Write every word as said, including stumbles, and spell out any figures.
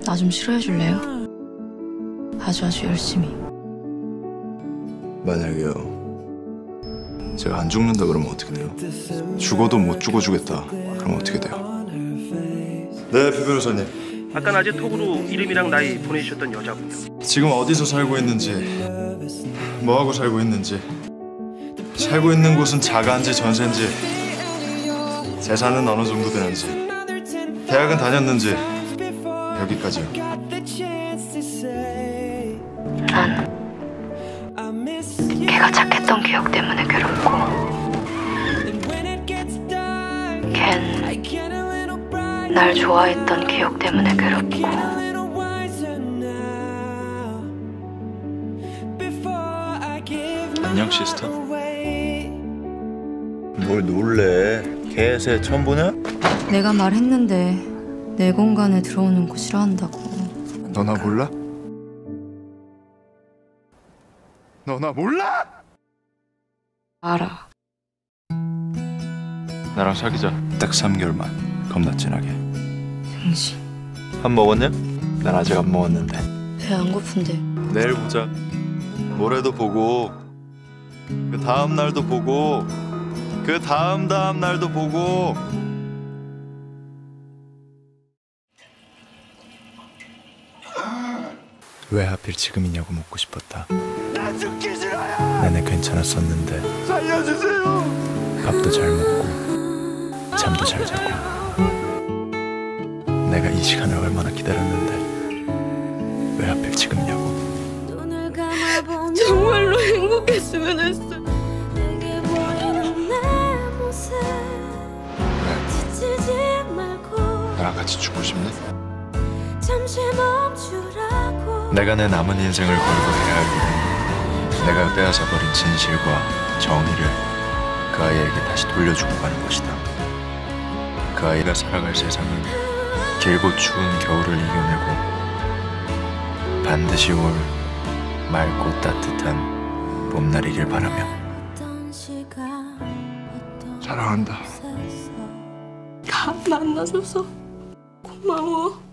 나 좀 싫어해 줄래요? 아주 아주 열심히. 만약에요, 제가 안 죽는다 그러면 어떻게 돼요? 죽어도 못 죽어주겠다 그러면 어떻게 돼요? 네, 배 변호사님. 아까 낮에 톡으로 이름이랑 나이 보내주셨던 여자분요. 지금 어디서 살고 있는지, 뭐하고 살고 있는지, 살고 있는 곳은 자가인지 전세인지, 재산은 어느 정도 되는지, 대학은 다녔는지, 여기까지요. 난 걔가 착했던 기억 때문에 괴롭고, 걘 날 좋아했던 기억 때문에 괴롭고. 안녕, 시스터. 뭘 놀래? 개새 처음 보냐? 내가 말했는데 내 공간에 들어오는 거 싫어한다고. 너 나 몰라? 너 나 몰라? 알아. 나랑 사귀자. 딱 삼 개월만. 겁나 진하게. 등신. 밥 먹었냐? 난 아직 안 먹었는데. 배 안 고픈데. 내일 보자. 모레도 보고, 그 다음 날도 보고, 그 다음 다음 날도 보고. 왜 하필 지금이냐고 묻고 싶었다. 나 죽기 싫어요. 내내 괜찮았었는데. 살려주세요. 밥도 잘 먹고 잠도 잘 자고. 내가 이 시간을 얼마나 기다렸는데 왜 하필 지금이냐고. 정말로 행복했으면 했어. 나랑 같이 죽고 싶네? 잠시 멈추라고. 내가 내 남은 인생을 걸고 해야 할 일은 내가 빼앗아버린 진실과 정의를 그 아이에게 다시 돌려주고 가는 것이다. 그 아이가 살아갈 세상은 길고 추운 겨울을 이겨내고 반드시 올 맑고 따뜻한 봄날이길 바라며. 사랑한다. 다 만나줘서 고마워.